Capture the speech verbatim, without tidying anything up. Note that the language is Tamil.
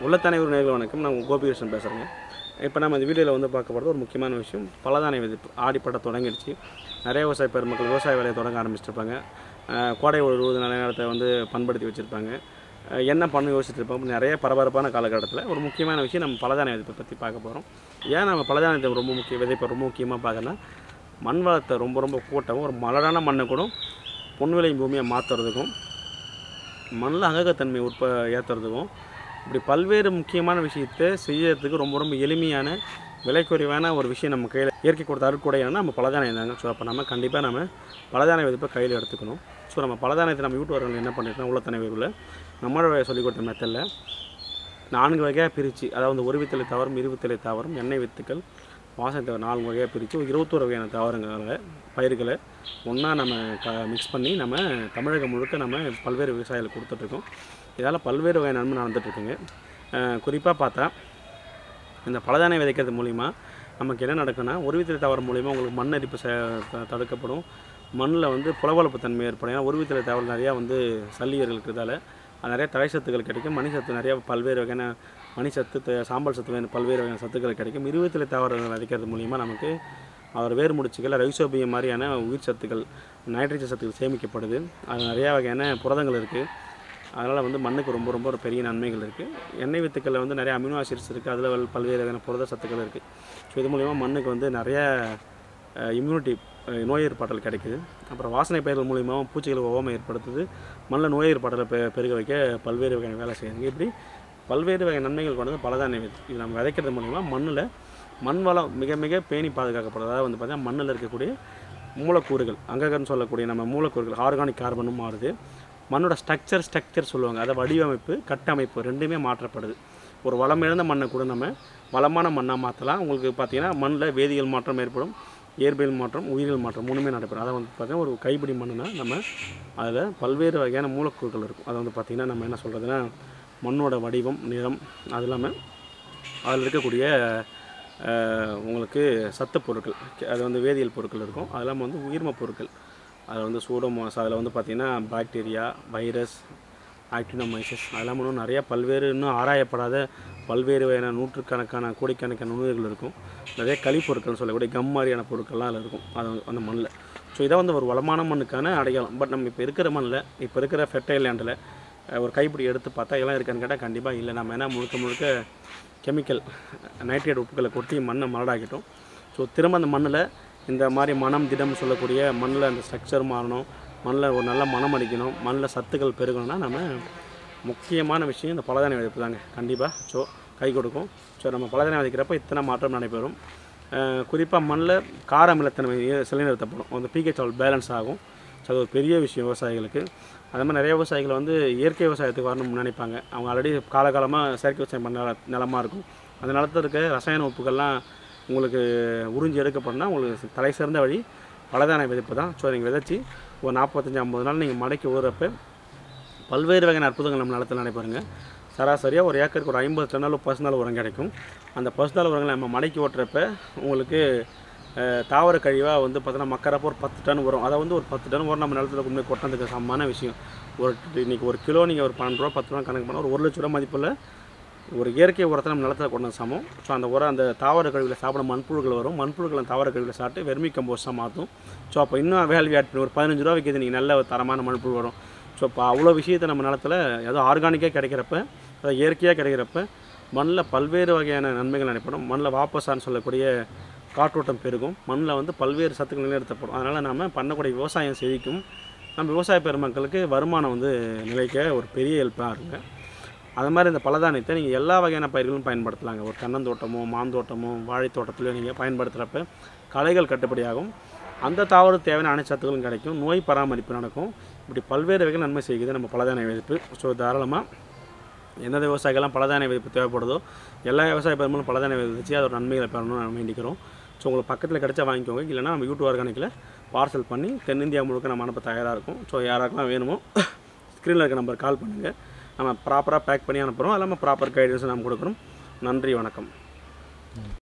உள்ளத்தனைவர் நேயர்கள் வணக்கம். நான் கோபிகிருஷ்ணன் பேசுகிறேங்க. இப்போ நம்ம இந்த வீடியோவில் வந்து பார்க்க போகிறது ஒரு முக்கியமான விஷயம், பலதானிய விதைப்பு. ஆடிப்பட்ட தொடங்கிடுச்சு. நிறைய விவசாய பெருமக்கள் விவசாய வேலையை தொடங்க ஆரம்பிச்சிருப்பாங்க. கோடை ஒரு இருபது நல்ல நேரத்தை வந்து பண்படுத்தி வச்சுருப்பாங்க. என்ன பண்ண யோசிச்சுருப்பாங்க. நிறைய பரபரப்பான காலகட்டத்தில் ஒரு முக்கியமான விஷயம் நம்ம பலதானிய விதைப்பை பற்றி பார்க்க போகிறோம். ஏன் நம்ம பலதானியத்தை ரொம்ப முக்கிய விதைப்பை ரொம்ப முக்கியமாக பார்க்கணும்னா, மண் வளத்தை ரொம்ப ரொம்ப கூட்டவும், ஒரு மலரான மண்ணை கூட பொன்விளை பூமியை மாற்றுறதுக்கும், மண்ணில் அங்ககத்தன்மை உற்ப ஏற்றுறதுக்கும், இப்படி பல்வேறு முக்கியமான விஷயத்தை செய்யறதுக்கு ரொம்ப ரொம்ப எளிமையான விலை குறைவான ஒரு விஷயம் நம்ம கையில் இயற்கை கொடுத்த அருட்கொடையான நம்ம பலதானியம் தாங்க. ஸோ அப்போ நம்ம கண்டிப்பாக நம்ம பலதானிய விதைப்பை கையில் எடுத்துக்கணும். ஸோ நம்ம பலதானியத்தை நம்ம யூடியூபர்கள் என்ன பண்ணியிருக்கோம், உள்ளத்தனைவர்களில் நம்மளோட சொல்லிக் கொடுத்த மெத்தடில் நான்கு வகையாக பிரித்து, அதாவது ஒரு வித்தலை தாவரம், இரு வித்தலை தாவரம், எண்ணெய் வித்துக்கள், வாசனை தவிர நாலு வகையாக பிரித்து ஒரு இருபத்தோரு வகையான தாவரங்களை பயிர்களை ஒன்றா நம்ம க மிக்ஸ் பண்ணி நம்ம தமிழகம் முழுக்க நம்ம பல்வேறு விவசாயிகளுக்கு கொடுத்துட்ருக்கோம். இதால் பல்வேறு வகை நன்மை நடந்துகிட்ருக்குங்க. குறிப்பாக பார்த்தா இந்த பலதானியம் விதைக்கிறது மூலிமா நமக்கு என்ன நடக்குன்னா, ஒரு வித்தலை தாவரம் மூலிமா உங்களுக்கு மண் அரிப்பு ச தடுக்கப்படும். மண்ணில் வந்து புலவலப்பு தன்மை ஏற்படும். ஏன்னா ஒரு வித்தலை தாவரம் நிறையா வந்து சல்லியர்கள் இருக்கிறதால அது நிறைய தலை சத்துக்கள் கிடைக்கும். மணி சத்து நிறையா பல்வேறு வகையான மணி சத்து, சாம்பல் சத்து, பல்வேறு வகையான சத்துக்கள் கிடைக்கும். இருபத்திலை தாவரங்கள் விதைக்கிறது மூலிமா நமக்கு அவர் வேர் முடிச்சுகள், ரைசோபியம் மாதிரியான உயிர் சத்துக்கள், நைட்ரஜன் சத்துக்கள் சேமிக்கப்படுது. அது நிறையா வகையான புரதங்கள் இருக்குது. அதனால் வந்து மண்ணுக்கு ரொம்ப ரொம்ப ஒரு பெரிய நன்மைகள் இருக்குது. எண்ணெய் வித்துக்களில் வந்து நிறைய அமினோ ஆசிட்ஸ் இருக்குது. அதில் பல்வேறு வகையான புரத சத்துக்கள் இருக்குது. ஸோ இது மூலிமா மண்ணுக்கு வந்து நிறைய இம்யூனிட்டி, நோய் ஏற்பாட்டல் கிடைக்குது. அப்புறம் வாசனை பயிர்கள் மூலியமாகவும் பூச்சிகள் ஒவ்வாமை ஏற்படுத்துது. மண்ணில் நோய் ஏற்பாட்டலை பெ பெருக வைக்க பல்வேறு வகையான வேலை செய்யுது. இப்படி பல்வேறு வகை நன்மைகள் கொண்டது பலதானிய விதை. இது நம்ம விதைக்கிறது மூலிமா மண்ணில் மண் வளம் மிக மிக பேணி பாதுகாக்கப்படுது. அதாவது வந்து பார்த்தீங்கன்னா மண்ணில் இருக்கக்கூடிய மூலக்கூறுகள், அங்ககன்னு சொல்லக்கூடிய நம்ம மூலக்கூறுகள் ஆர்கானிக் கார்பனும் மாறுது. மண்ணோட ஸ்ட்ரக்சர் ஸ்ட்ரக்சர் சொல்லுவாங்க, அதை வடிவமைப்பு, கட்டமைப்பு ரெண்டுமே மாற்றப்படுது. ஒரு வளம் இழந்த மண்ணை கூட நம்ம வளமான மண்ணாக மாற்றலாம். உங்களுக்கு பார்த்தீங்கன்னா மண்ணில் வேதியியல் மாற்றம் ஏற்படும், இயற்பியல் மாற்றம், உயிரியல் மாற்றம் மூணுமே நடைபெறும். அதை வந்து பார்த்தீங்கன்னா ஒரு கைப்பிடி மண்ணுனா நம்ம அதில் பல்வேறு வகையான மூலக்கூறுகள் இருக்கும். அதை வந்து பார்த்திங்கன்னா நம்ம என்ன சொல்கிறதுனா, மண்ணோட வடிவம், நிறம், அது இல்லாமல் அதில் இருக்கக்கூடிய உங்களுக்கு சத்து பொருட்கள், அது வந்து வேதியியல் பொருட்கள் இருக்கும். அது இல்லாமல் வந்து உயிர்ம பொருட்கள், அதில் வந்து சூடோமோனாஸ், அதில் வந்து பார்த்திங்கன்னா பாக்டீரியா, வைரஸ், ஆக்டினோமைசிஸ், அதெல்லாம் இன்னும் நிறையா பல்வேறு இன்னும் ஆராயப்படாத பல்வேறு வகையான நூற்றுக்கணக்கான கோடிக்கணக்கான நுண்ணுயிர்கள் இருக்கும். நிறைய கழிப்பொருட்கள்னு சொல்லக்கூடிய கம் மாதிரியான பொருட்கள்லாம் அதில் இருக்கும், அது அந்த மண்ணில். ஸோ இதான் வந்து ஒரு வளமான மண்ணுக்கான அடையாளம். பட் நம்ம இப்போ இருக்கிற மண்ணில், இப்போ இருக்கிற ஃபெர்டைல் லேண்டில் ஒரு கைப்பிடி எடுத்து பார்த்தா எல்லாம் இருக்கான்னு கேட்டால் கண்டிப்பாக இல்லை. நம்ம என்ன முழுக்க முழுக்க கெமிக்கல், நைட்ரேட் உப்புகளை கொட்டி மண்ணை மலடாக்கிட்டோம். ஸோ திரும்ப அந்த மண்ணில் இந்த மாதிரி மனம் திடம் சொல்லக்கூடிய மண்ணில் அந்த ஸ்ட்ரக்சர் மாறணும், மண்ணில் ஒரு நல்ல மனம் அடிக்கணும், மண்ணில் சத்துக்கள் பெருகணும்னா நம்ம முக்கியமான விஷயம் இந்த பலதானிய விதைப்பு தாங்க. கண்டிப்பாக ஸோ கை கொடுக்கும். ஸோ நம்ம பலதானியம் விதைக்கிறப்ப இத்தனை மாற்றம் நடைபெறும். குறிப்பாக மண்ணில் கார அமிலத்தன்மை நிலைநிறுத்தப்படும், அந்த பிஹெச் லெவல் பேலன்ஸ் ஆகும். ஸோ அது ஒரு பெரிய விஷயம் விவசாயிகளுக்கு. அதே மாதிரி நிறைய விவசாயிகள் வந்து இயற்கை விவசாயத்துக்கு வரணும்னு நினைப்பாங்க. அவங்க ஆல்ரெடி காலகாலமாக செயற்கை விவசாயம் பண்ண நிலமாக இருக்கும். அந்த நிலத்தில் இருக்க ரசாயன உப்புகள்லாம் உங்களுக்கு உறிஞ்சி எடுக்கப்படனா உங்களுக்கு தலை சிறந்த வழி பலதானிய விதைப்பு தான். ஸோ நீங்கள் விதைச்சி ஒரு நாற்பத்தஞ்சு ஐம்பது நாள் நீங்கள் மடக்கி ஊறுறப்ப பல்வேறு வகையான அற்புதங்கள் நம்ம நிலத்தில் நடைபெறுங்க. சராசரியாக ஒரு ஏக்கருக்கு ஒரு ஐம்பது டன்னால பசுந்தாள் உரம் கிடைக்கும். அந்த பசுந்தாள் உரங்களை நம்ம மடக்கி ஓட்டுறப்ப உங்களுக்கு தாவர கழிவாக வந்து பார்த்தீங்கன்னா மக்கறப்போ ஒரு பத்து டன் வரும். அதை வந்து ஒரு பத்து டன் வரும் நம்ம நிலத்தில் கொண்டு போய் கொட்டினதுக்கு சமமான விஷயம். ஒரு இன்றைக்கி ஒரு கிலோ நீங்கள் ஒரு பன்னெண்டு ரூபா பத்து ரூபா கணக்கு பண்ணால் ஒரு ஒரு லட்ச ரூபா மதிப்பில் ஒரு இயற்கை உரத்தை நம்ம நிலத்தில் கொண்டு சமம். ஸோ அந்த உரம் அந்த தாவர கழிவில் சாப்பிட மண்புழுக்கள் வரும். மண்புழுக்கள் தாவர கழிவில் சாப்பிட்டு வெர்மி கம்போஸ்டாக மாற்றும். ஸோ அப்போ இன்னும் வேல்யூ ஆட் பண்ணி ஒரு பதினஞ்சு ரூபா விற்கிது, நீங்கள் நல்ல தரமான மண்புழு வரும். ஸோ இப்போ அவ்வளோ விஷயத்தை நம்ம நிலத்தில் ஏதோ ஆர்கானிக்காக கிடைக்கிறப்ப, அதாவது இயற்கையாக கிடைக்கிறப்ப மண்ணில் பல்வேறு வகையான நன்மைகள் நடைபெறும். மண்ணில் வாபஸான்னு சொல்லக்கூடிய காற்றோட்டம் பெருகும். மண்ணில் வந்து பல்வேறு சத்துக்கள் நிலைநிறுத்தப்படும். அதனால் நம்ம பண்ணக்கூடிய விவசாயம் செழிக்கும். நம்ம விவசாய பெருமக்களுக்கு வருமானம் வந்து நிலைக்க ஒரு பெரிய ஹெல்ப்பாக இருக்குங்க. அது மாதிரி இந்த பலதானியத்தை நீங்கள் எல்லா வகையான பயிர்களும் பயன்படுத்தலாங்க. ஒரு தென்னந்தோட்டமோ மாந்தோட்டமோ வாழைத்தோட்டத்திலையோ நீங்கள் பயன்படுத்துகிறப்ப களைகள் கட்டுப்படியாகும். அந்த தாவரம் தேவையான அனைத்து சத்துக்களும் கிடைக்கும். நோய் பராமரிப்பு நடக்கும். இப்படி பல்வேறு வகைகள் நன்மை செய்யுது நம்ம பலதானிய விதைப்பு. ஸோ தாராளமாக எந்தெந்த விவசாயிகள்லாம் பலதானிய விதைப்பு தேவைப்படுதோ எல்லா விவசாய பெருமளும் பலதானிய விதைச்சு அதோட நன்மைகளை பெறணும்னு நம்ம வேண்டிக்கிறோம். ஸோ உங்களுக்கு பக்கத்தில் கிடைச்சா வாங்கிக்கோங்க. இல்லைனா நம்ம யூடியூப் ஆர்கானிக்கில் பார்சல் பண்ணி தென்னிந்தியா முழுக்க நம்ம அனுப்ப தயாராக இருக்கும். ஸோ யாராருக்கெல்லாம் வேணுமோ ஸ்க்ரீனில் இருக்க நம்பர் கால் பண்ணுங்கள். நம்ம ப்ராப்பராக பேக் பண்ணி அனுப்புகிறோம். அது இல்லாமல் ப்ராப்பர் கைடன்ஸ் நம்ம கொடுக்குறோம். நன்றி, வணக்கம்.